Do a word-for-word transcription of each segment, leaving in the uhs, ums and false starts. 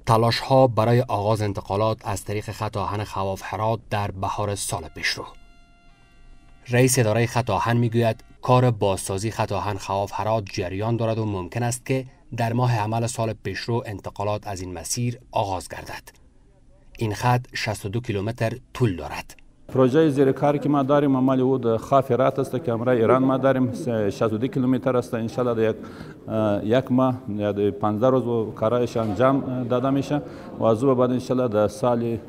تلاش ها برای آغاز انتقالات از طریق خط آهن خواف-هرات در بهار سال پیشرو. رئیس اداره خط آهن میگوید کار بازسازی خط آهن خواف-هرات جریان دارد و ممکن است که در ماه عمل سال پیشرو انتقالات از این مسیر آغاز گردد. این خط شصت و دو کیلومتر طول دارد. پروژه زیر کاری که ما داریم عملی او خاف-هرات است که امروز ایران ما داریم شصت و دو کیلومتر است. ان شاء الله یک یک ماه یا پانزده روز کارش انجام داده میشه و از او بعد ان شاء الله در سال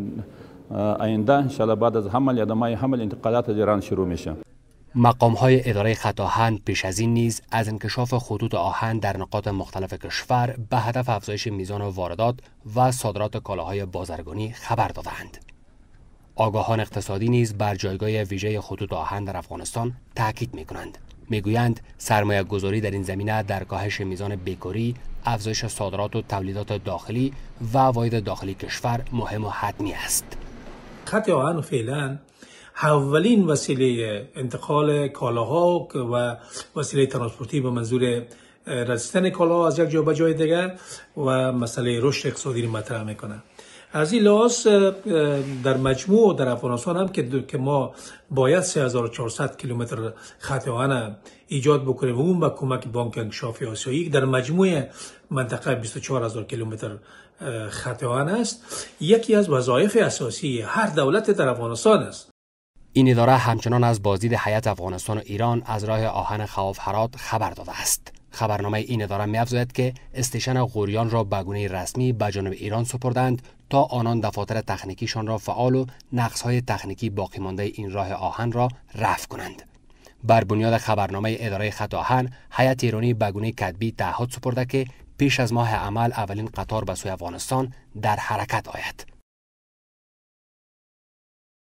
آینده ان شاء الله بعد از حمل یا دمای حمل انتقالات از ایران شروع میشه. مقام های اداره خط آهن پیش از این نیز از انکشاف خطوط آهن در نقاط مختلف کشور به هدف افزایش میزان واردات و صادرات کالاهای بازرگانی خبر دادند. آگاهان اقتصادی نیز بر جایگاه ویژه خطوط آهن در افغانستان تاکید می‌کنند. میگویند سرمایه گذاری در این زمینه در کاهش میزان بیکاری، افزایش صادرات و تولیدات داخلی و عواید داخلی کشور مهم و حتمی است. خط آهن فعلا اولین وسیله انتقال کالاها و وسیله ترانسپورتی به منظور رسیدن کالاها از یک جا به جای دیگر و مسئله رشد اقتصادی را مطرح میکنه. از این لحاظ در مجموع در افغانستان هم که که ما باید سه هزار و چهارصد کیلومتر خط آهن ایجاد بکنیم و اون با کمک بانک انکشاف آسیایی در مجموع منطقه بیست و چهار هزار کیلومتر خط آهن است، یکی از وظایف اساسی هر دولت در افغانستان است. این اداره همچنان از بازدید هیئت افغانستان و ایران از راه آهن خواف-هرات خبر داده است. خبرنامه این اداره می‌افزاید که استیشن غوریان را به گونه رسمی به جانب ایران سپردند تا آنان دفاتر تکنیکیشان را فعال و نقص‌های تکنیکی باقی مانده این راه آهن را رفع کنند. بر بنیاد خبرنامه اداره خط آهن، هیئت ایرانی به گونه کتبی تعهد سپرده که پیش از ماه عمل اولین قطار به سوی افغانستان در حرکت آید.